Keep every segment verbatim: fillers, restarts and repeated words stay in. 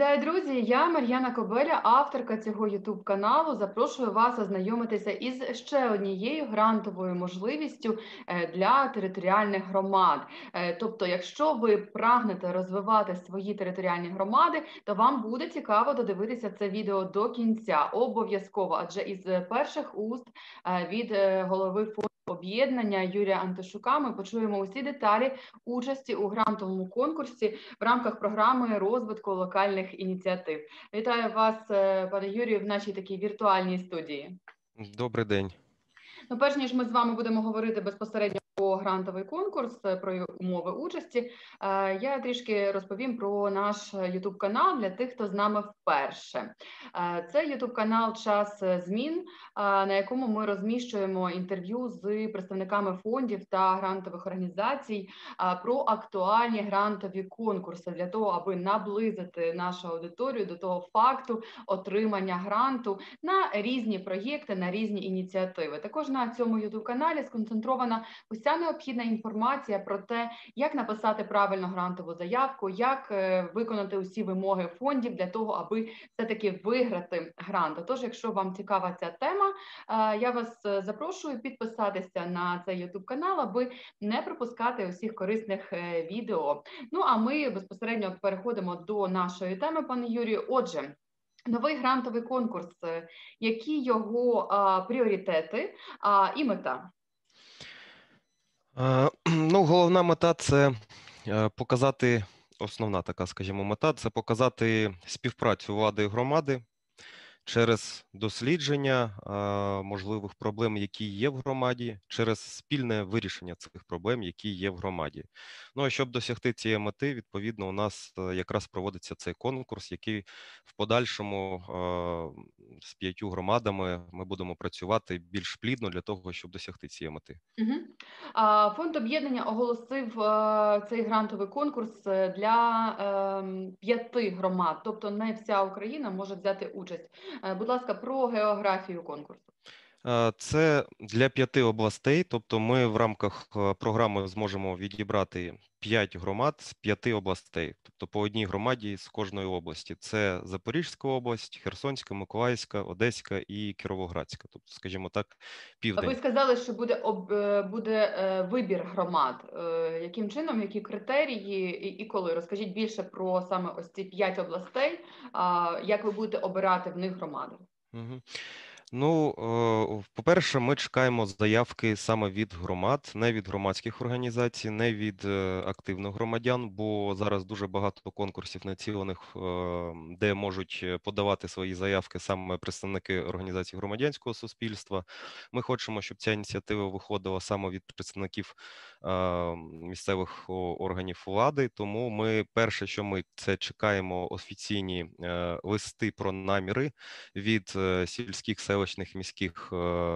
Вітаю, друзі! Я Мар'яна Кобеля, авторка цього ютуб-каналу. Запрошую вас ознайомитися із ще однією грантовою можливістю е, для територіальних громад. Е, Тобто, якщо ви прагнете розвивати свої територіальні громади, то вам буде цікаво додивитися це відео до кінця. Обов'язково, адже із перших уст е, від е, голови фонду об'єднання Юрія Антошука ми почуємо усі деталі участі у грантовому конкурсі в рамках програми розвитку локальних ініціатив. Вітаю вас, пане Юрію, в нашій такій віртуальній студії. Добрий день. Ну, перш ніж ми з вами будемо говорити безпосередньо про грантовий конкурс, про умови участі, я трішки розповім про наш ютуб-канал для тих, хто з нами вперше. Це ютуб-канал «Час змін», на якому ми розміщуємо інтерв'ю з представниками фондів та грантових організацій про актуальні грантові конкурси для того, аби наблизити нашу аудиторію до того факту отримання гранту на різні проєкти, на різні ініціативи. Також на цьому ютуб-каналі сконцентрована уся необхідна інформація про те, як написати правильно грантову заявку, як виконати усі вимоги фондів для того, аби все-таки виграти грант. Тож, якщо вам цікава ця тема, я вас запрошую підписатися на цей ютуб-канал, аби не пропускати усіх корисних відео. Ну, а ми безпосередньо переходимо до нашої теми, пане Юрію. Отже, новий грантовий конкурс. Які його а, пріоритети а, і мета? А, ну, головна мета – це показати, основна така, скажімо, мета – це показати співпрацю влади і громади через дослідження а, можливих проблем, які є в громаді, через спільне вирішення цих проблем, які є в громаді. Ну, а щоб досягти цієї мети, відповідно, у нас якраз проводиться цей конкурс, який в подальшому а, з п'ятью громадами ми будемо працювати більш плідно для того, щоб досягти цієї мети. Угу. А, фонд об'єднання оголосив а, цей грантовий конкурс для а, п'яти громад, тобто не вся Україна може взяти участь. А, будь ласка, про географію конкурсу. Це для п'яти областей, тобто ми в рамках програми зможемо відібрати п'ять громад з п'яти областей, тобто по одній громаді з кожної області. Це Запорізька область, Херсонська, Миколаївська, Одеська і Кіровоградська, тобто, скажімо так, південь. Ви сказали, що буде, об, буде вибір громад. Яким чином, які критерії і, і коли? Розкажіть більше про саме ось ці п'ять областей, як ви будете обирати в них громади? Угу. Ну, по-перше, ми чекаємо заявки саме від громад, не від громадських організацій, не від активних громадян, бо зараз дуже багато конкурсів націлених, де можуть подавати свої заявки саме представники організацій громадянського суспільства. Ми хочемо, щоб ця ініціатива виходила саме від представників місцевих органів влади, тому ми, перше, що ми це чекаємо офіційні листи про наміри від сільських, селищних, міських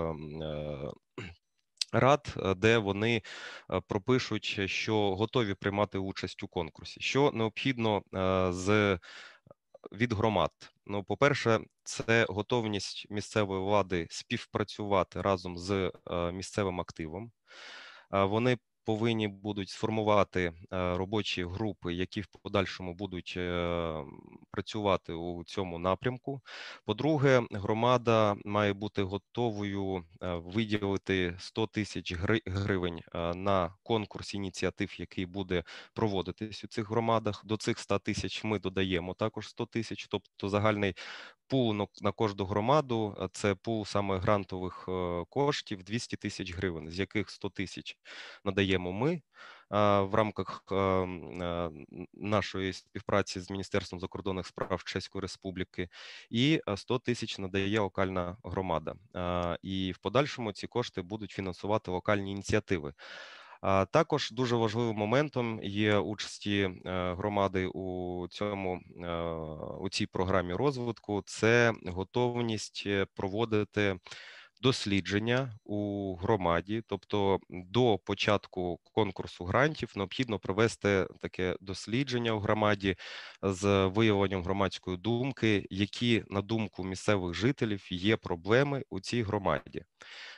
рад, де вони пропишуть, що готові приймати участь у конкурсі. Що необхідно з від громад? Ну, по-перше, це готовність місцевої влади співпрацювати разом з місцевим активом. Вони повинні будуть сформувати робочі групи, які в подальшому будуть працювати у цьому напрямку. По-друге, громада має бути готовою виділити сто тисяч гривень на конкурс ініціатив, який буде проводитись у цих громадах. До цих ста тисяч ми додаємо також сто тисяч, тобто загальний пул на кожну громаду – це пул саме грантових коштів двісті тисяч гривень, з яких сто тисяч надаємо ми в рамках нашої співпраці з Міністерством закордонних справ Чеської Республіки, і сто тисяч надає локальна громада. І в подальшому ці кошти будуть фінансувати локальні ініціативи. А також дуже важливим моментом є участі громади у цьому, у цій програмі розвитку – це готовність проводити дослідження у громаді, тобто до початку конкурсу грантів необхідно провести таке дослідження у громаді з виявленням громадської думки, які, на думку місцевих жителів, є проблеми у цій громаді.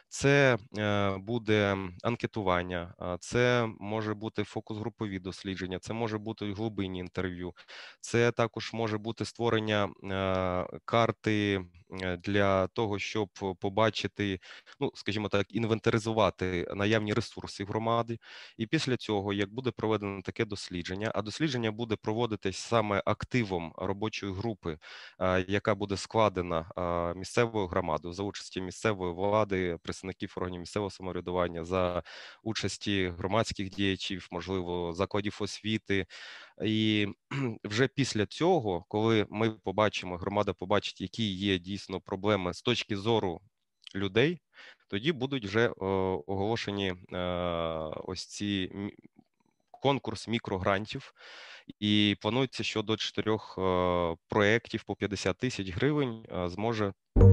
Це буде анкетування, це може бути фокус-групові дослідження, це може бути глибинні інтерв'ю, це також може бути створення карти для того, щоб побачити, ну, скажімо так, інвентаризувати наявні ресурси громади. І після цього, як буде проведено таке дослідження, а дослідження буде проводитись саме активом робочої групи, яка буде складена місцевою громадою за участі місцевої влади, представників органів місцевого самоврядування, за участі громадських діячів, можливо, закладів освіти. І вже після цього, коли ми побачимо, громада побачить, які є дійсно проблеми з точки зору людей, тоді будуть вже оголошені ось ці конкурс мікрогрантів. І планується, що до чотирьох проєктів по п'ятдесят тисяч гривень зможе,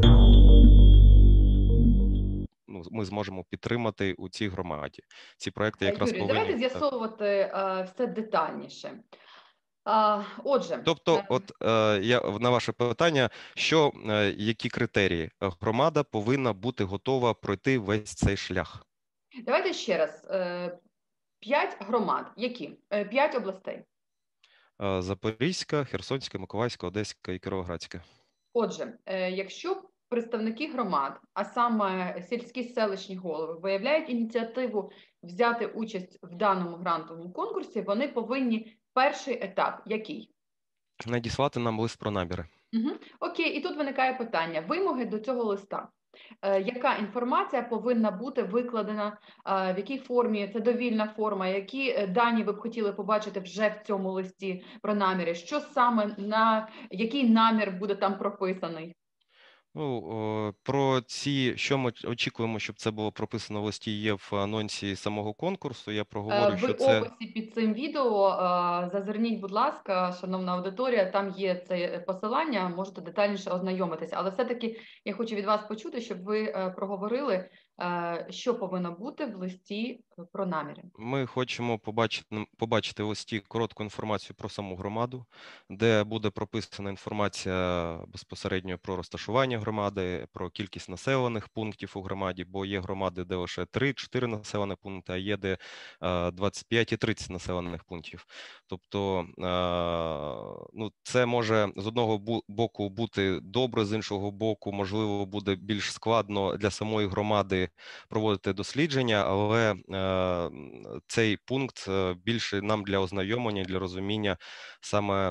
ну, ми зможемо підтримати у цій громаді. Ці проекти якраз Юрій, повинні... давайте з'ясовувати е, все детальніше. А, отже, Тобто, от е, я на ваше питання, що е, які критерії? Громада повинна бути готова пройти весь цей шлях. Давайте ще раз. Е, п'ять громад. Які? Е, п'ять областей. Е, Запорізька, Херсонська, Миколаївська, Одеська і Кіровоградська. Отже, е, якщо представники громад, а саме сільські селищні голови, виявляють ініціативу взяти участь в даному грантовому конкурсі, вони повинні перший етап, який? Надіслати нам лист про наміри. Угу. Окей, і тут виникає питання, вимоги до цього листа. Е, яка інформація повинна бути викладена, е, в якій формі, це довільна форма, які дані ви б хотіли побачити вже в цьому листі про наміри, що саме, на який намір буде там прописаний? Ну, про ці, що ми очікуємо, щоб це було прописано в листі, є в анонсі самого конкурсу. Я проговорю, В що це... описі під цим відео зазирніть, будь ласка, шановна аудиторія, там є це посилання, можете детальніше ознайомитися. Але все-таки я хочу від вас почути, щоб ви проговорили, що повинно бути в листі про наміри. Ми хочемо побачити, побачити в листі коротку інформацію про саму громаду, де буде прописана інформація безпосередньо про розташування громади, про кількість населених пунктів у громаді, бо є громади, де лише три-чотири населені пункти, а є де двадцять п'ять і тридцять населених пунктів. Тобто, ну, це може з одного боку бути добре, з іншого боку, можливо, буде більш складно для самої громади проводити дослідження, але цей пункт більше нам для ознайомлення, для розуміння саме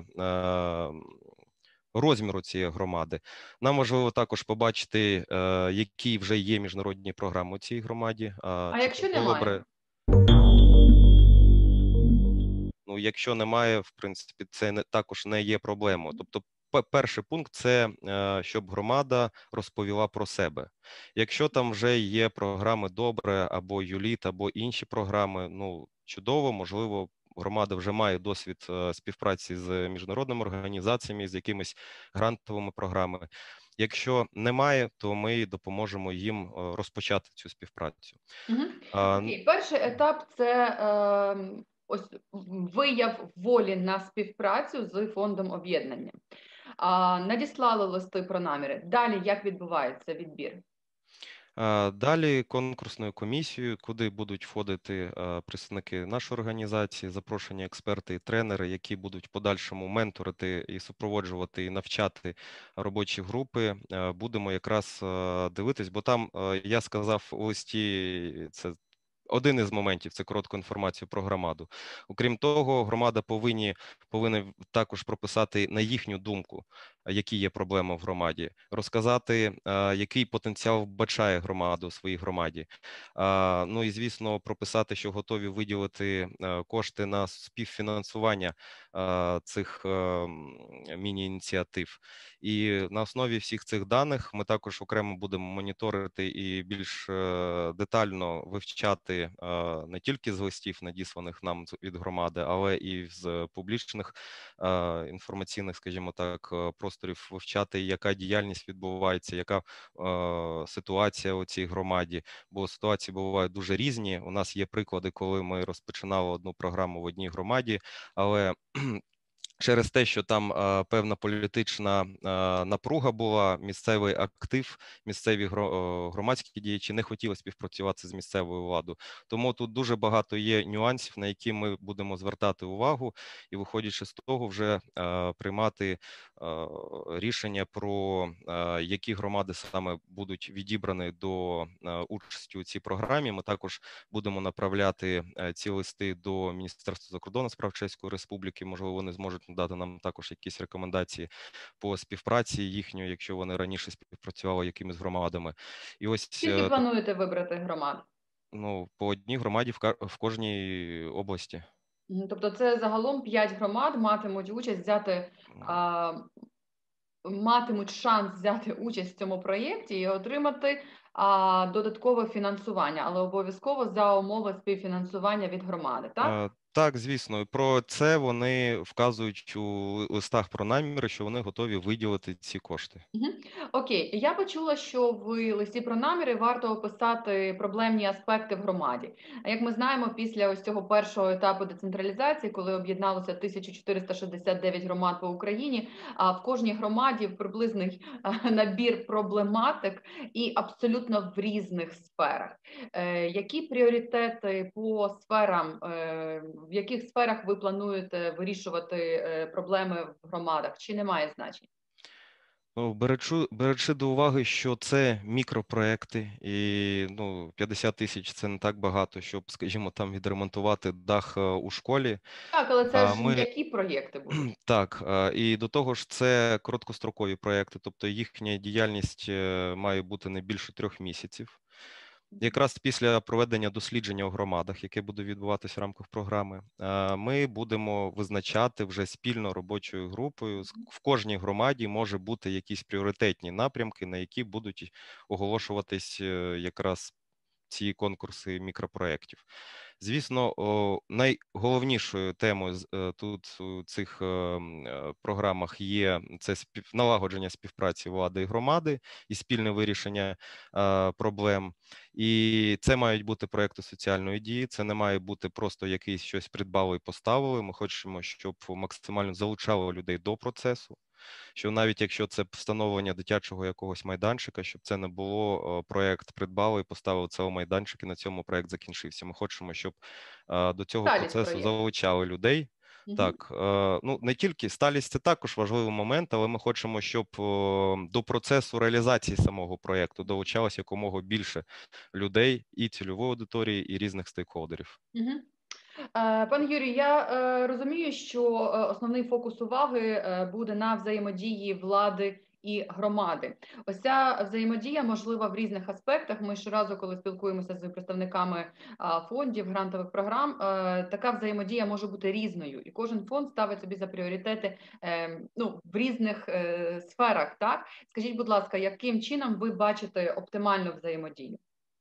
розміру цієї громади. Нам важливо також побачити, які вже є міжнародні програми у цій громаді. А якщо немає? Ну, якщо немає, в принципі, це не, також не є проблемою. Тобто, перший пункт – це щоб громада розповіла про себе. Якщо там вже є програми «Добре» або «Юліт», або інші програми, ну, чудово, можливо, громада вже має досвід співпраці з міжнародними організаціями, з якимись грантовими програмами. Якщо немає, то ми допоможемо їм розпочати цю співпрацю. Угу. Окей. Перший етап – це е, ось вияв волі на співпрацю з фондом об'єднання. Надіслали листи про наміри. Далі як відбувається відбір? Далі конкурсною комісією, куди будуть входити представники нашої організації, запрошені експерти і тренери, які будуть в подальшому менторити і супроводжувати, і навчати робочі групи, будемо якраз дивитись, бо там, я сказав у листі, це один із моментів – це коротку інформацію про громаду. Окрім того, громада повинні, повинна також прописати, на їхню думку, які є проблеми в громаді, розказати, який потенціал вбачає громада у своїй громаді. Ну і, звісно, прописати, що готові виділити кошти на співфінансування цих міні-ініціатив. І на основі всіх цих даних ми також окремо будемо моніторити і більш детально вивчати не тільки з листів, надісланих нам від громади, але і з публічних інформаційних, скажімо так, просторів, вивчати, яка діяльність відбувається, яка ситуація у цій громаді, бо ситуації бувають дуже різні. У нас є приклади, коли ми розпочинали одну програму в одній громаді, але через те, що там а, певна політична а, напруга була, місцевий актив, місцеві гро- громадські діячі не хотіли співпрацювати з місцевою владою. Тому тут дуже багато є нюансів, на які ми будемо звертати увагу, і, виходячи з того, вже а, приймати а, рішення про а, які громади саме будуть відібрані до а, участі у цій програмі. Ми також будемо направляти а, ці листи до Міністерства закордонних справ Чеської Республіки. Можливо, вони зможуть дати нам також якісь рекомендації по співпраці їхньої, якщо вони раніше співпрацювали якимись громадами. І ось Скільки плануєте вибрати громад? Ну, по одній громаді в, ка- в кожній області. Мгм. Тобто це загалом п'ять громад матимуть участь взяти, а, матимуть шанс взяти участь в цьому проєкті і отримати а, додаткове фінансування, але обов'язково за умови співфінансування від громади, так? Е, Так, звісно, і про це вони вказують у листах про наміри, що вони готові виділити ці кошти. Мгм. Окей, я почула, що в листі про наміри варто описати проблемні аспекти в громаді. А як ми знаємо, після ось цього першого етапу децентралізації, коли об'єдналося тисяча чотириста шістдесят дев'ять громад по Україні, а в кожній громаді приблизний а, набір проблематик і абсолютно в різних сферах. Е, Які пріоритети по сферам, е, в яких сферах ви плануєте вирішувати е, проблеми в громадах? Чи немає значення? Ну, беречу, беречи до уваги, що це мікропроекти, і ну, п'ятдесят тисяч – це не так багато, щоб, скажімо, там відремонтувати дах е, у школі. Так, але це А ж ми м'які проєкти будуть. так, е, і до того ж, це короткострокові проекти, тобто їхня діяльність е, має бути не більше трьох місяців. Якраз після проведення дослідження у громадах, яке буде відбуватися в рамках програми, е, ми будемо визначати вже спільно робочою групою. З- В кожній громаді може бути якісь пріоритетні напрямки, на які будуть оголошуватись е, якраз ці конкурси мікропроєктів. Звісно, о, найголовнішою темою з- е, тут у цих е, м, е, програмах є це спів... налагодження співпраці влади і громади і спільне вирішення е, проблем. І це мають бути проекти соціальної дії. Це не має бути просто якийсь щось придбали і поставили. Ми хочемо, щоб максимально залучало людей до процесу. Що навіть якщо це встановлення дитячого якогось майданчика, щоб це не було е, проект придбали і поставили цей майданчик, і на цьому проект закінчився. Ми хочемо, щоб е, до цього Сталість процесу проєкту. залучали людей. Мгм. Так, е, ну не тільки сталість це також важливий момент, але ми хочемо, щоб е, до процесу реалізації самого проєкту долучалося якомога більше людей і цільової аудиторії, і різних стейкхолдерів. Мгм. Е, Пан Юрій, я е, розумію, що е, основний фокус уваги е, буде на взаємодії влади і громади. Ось ця взаємодія можлива в різних аспектах. Ми щоразу, коли спілкуємося з представниками а, фондів, грантових програм, е, така взаємодія може бути різною, і кожен фонд ставить собі за пріоритети е, ну, в різних е, сферах. Так, скажіть, будь ласка, яким чином ви бачите оптимальну взаємодію?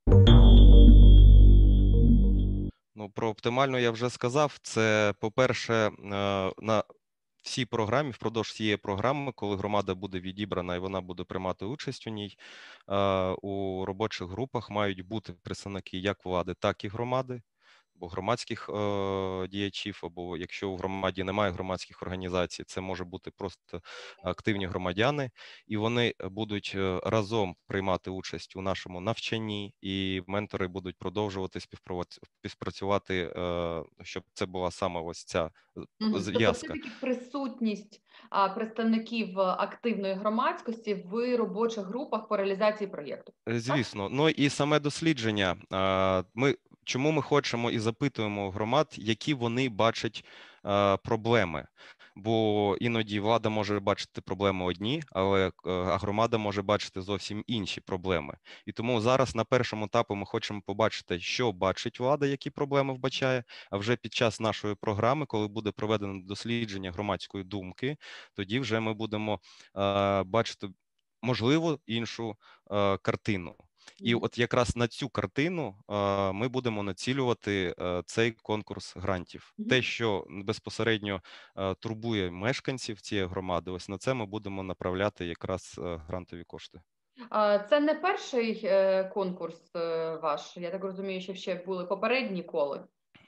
Ну, про оптимальну я вже сказав. Це, по-перше, е, на всій програмі, впродовж цієї програми, коли громада буде відібрана і вона буде приймати участь у ній, е, у робочих групах мають бути представники як влади, так і громади, або громадських е, діячів, або якщо у громаді немає громадських організацій, це може бути просто активні громадяни, і вони будуть е, разом приймати участь у нашому навчанні, і ментори будуть продовжувати співпрацю- співпрацювати, е, щоб це була саме ось ця Мгм. Тобто зв'язка. все-таки присутність а, представників активної громадськості в робочих групах по реалізації проєкту. Е, Так? Звісно, ну і саме дослідження. а, Ми чому ми хочемо і запитуємо у громад, які вони бачать а, проблеми. Бо іноді влада може бачити проблеми одні, але е, а громада може бачити зовсім інші проблеми. І тому зараз на першому етапі ми хочемо побачити, що бачить влада, які проблеми вбачає. А вже під час нашої програми, коли буде проведено дослідження громадської думки, тоді вже ми будемо е, бачити можливо іншу е, картину. І Мгм. от якраз на цю картину е, ми будемо націлювати е, цей конкурс грантів. Мгм. Те, що безпосередньо е, турбує мешканців цієї громади, ось на це ми будемо направляти якраз е, грантові кошти. А, Це не перший е, конкурс е, ваш. Я так розумію, що ще були попередні коли.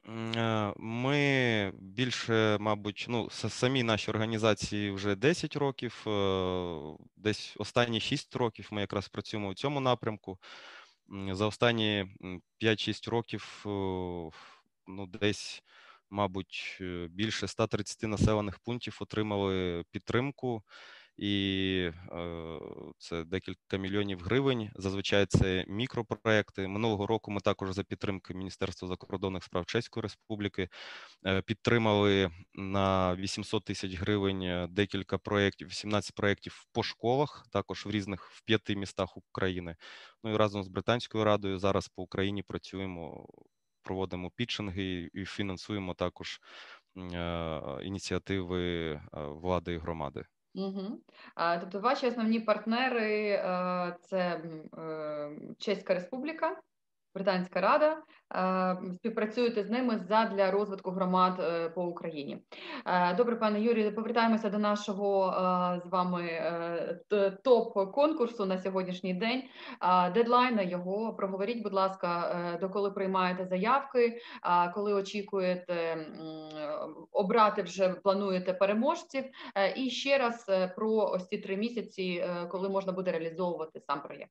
Ми більше, мабуть, ну, самі наші організації вже десять років, десь останні шість років ми якраз працюємо у цьому напрямку. За останні п'ять-шість років, ну, десь, мабуть, більше ста тридцяти населених пунктів отримали підтримку. І е, це декілька мільйонів гривень. Зазвичай це мікропроекти. Минулого року ми також за підтримки Міністерства закордонних справ Чеської Республіки е, підтримали на вісімсот тисяч гривень декілька проєктів, вісімнадцять проєктів по школах, також в різних в п'яти містах України. Ну і разом з Британською радою зараз по Україні працюємо, проводимо пітчинги і фінансуємо також е, ініціативи влади і громади. Угу. А, тобто ваші основні партнери е, це е, Чеська Республіка, Британська Рада, співпрацюєте з ними задля розвитку громад по Україні. Добре, пане Юрію, повертаємося до нашого з вами топ-конкурсу на сьогоднішній день. Дедлайн його проговоріть, будь ласка, доколи приймаєте заявки, коли очікуєте обрати, вже плануєте переможців, і ще раз про ось ці три місяці, коли можна буде реалізовувати сам проєкт.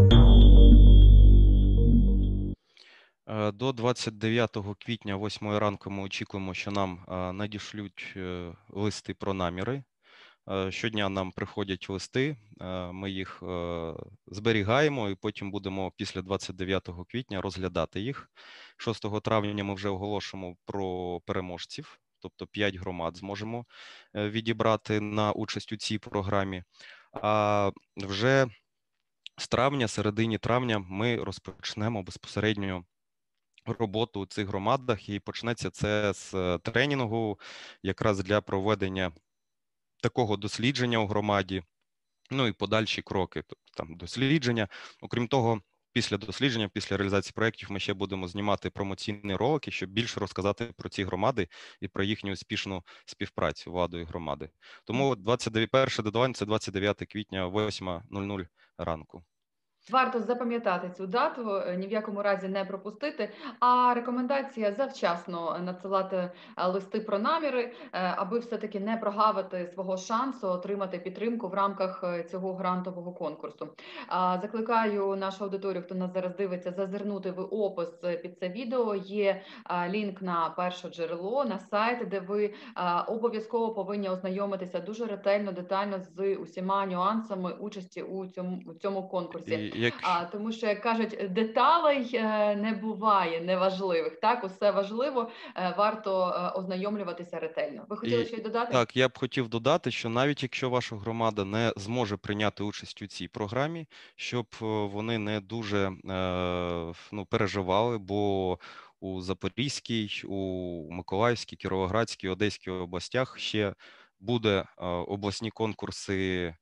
До двадцять дев'ятого квітня, восьмої ранку, ми очікуємо, що нам надішлють листи про наміри. Щодня нам приходять листи, ми їх зберігаємо і потім будемо після двадцять дев'ятого квітня розглядати їх. шостого травня ми вже оголошуємо про переможців, тобто п'ять громад зможемо відібрати на участь у цій програмі. А вже з травня, середині травня, ми розпочнемо безпосередньо роботу у цих громадах, і почнеться це з тренінгу якраз для проведення такого дослідження у громаді, ну і подальші кроки, тобто там дослідження. Окрім того, після дослідження, після реалізації проєктів ми ще будемо знімати промоційні ролики, щоб більше розказати про ці громади і про їхню успішну співпрацю владою громади. Тому двадцять перший дедлайн – це двадцять дев'яте квітня, восьма нуль нуль ранку. Варто запам'ятати цю дату, ні в якому разі не пропустити, а рекомендація завчасно надсилати листи про наміри, аби все-таки не прогавити свого шансу отримати підтримку в рамках цього грантового конкурсу. Закликаю нашу аудиторію, хто нас зараз дивиться, зазирнути в опис під це відео. Є лінк на перше джерело, на сайт, де ви обов'язково повинні ознайомитися дуже ретельно, детально з усіма нюансами участі у цьому, у цьому конкурсі. Як... А, тому що, як кажуть, деталей е, не буває неважливих. Так, усе важливо, е, варто е, ознайомлюватися ретельно. Ви хотіли І, щось додати? Так, я б хотів додати, що навіть якщо ваша громада не зможе прийняти участь у цій програмі, щоб вони не дуже е, ну, переживали, бо у Запорізькій, у Миколаївській, Кіровоградській, Одеській областях ще буде е, обласні конкурси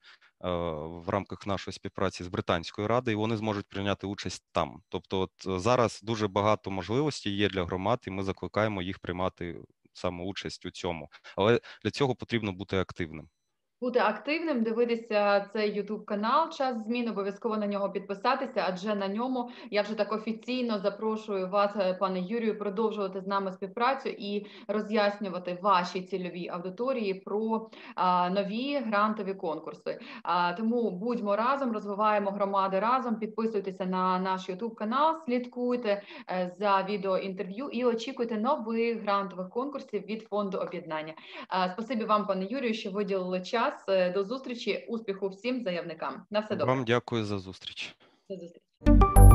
в рамках нашої співпраці з Британською радою, і вони зможуть прийняти участь там. Тобто от зараз дуже багато можливостей є для громад, і ми закликаємо їх приймати саме участь у цьому. Але для цього потрібно бути активним. Бути активним, дивитися цей YouTube канал «Час змін», обов'язково на нього підписатися, адже на ньому я вже так офіційно запрошую вас, пане Юрію, продовжувати з нами співпрацю і роз'яснювати вашій цільовій аудиторії про а, нові грантові конкурси. А, тому будьмо разом, розвиваємо громади разом, підписуйтеся на наш YouTube канал, слідкуйте е, за відеоінтерв'ю і очікуйте нових грантових конкурсів від фонду об'єднання. А, спасибі вам, пане Юрію, що виділили час. До зустрічі, успіху всім заявникам. На все добре. Вам дякую за зустріч. До зустрічі.